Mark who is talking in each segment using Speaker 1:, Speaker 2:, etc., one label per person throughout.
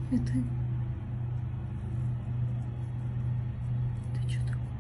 Speaker 1: Это что такое?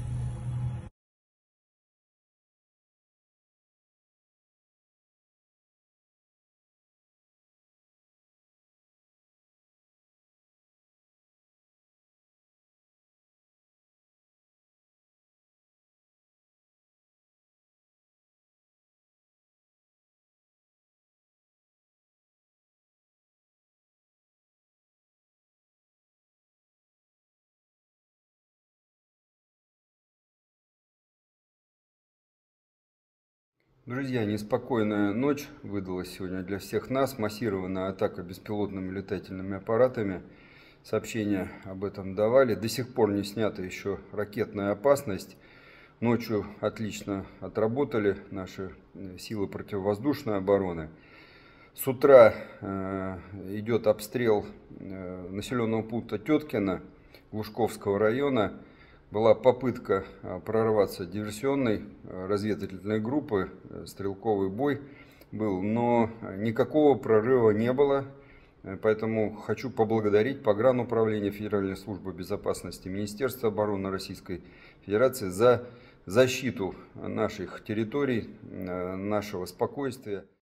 Speaker 2: Друзья, неспокойная ночь выдалась сегодня для всех нас. Массированная атака беспилотными летательными аппаратами. Сообщения об этом давали. До сих пор не снята еще ракетная опасность. Ночью отлично отработали наши силы противовоздушной обороны. С утра идет обстрел населенного пункта Теткино Лужковского района. Была попытка прорваться диверсионной разведывательной группы, стрелковый бой был, но никакого прорыва не было. Поэтому хочу поблагодарить Погрануправление Федеральной службы безопасности Министерства обороны Российской Федерации за защиту наших территорий, нашего спокойствия.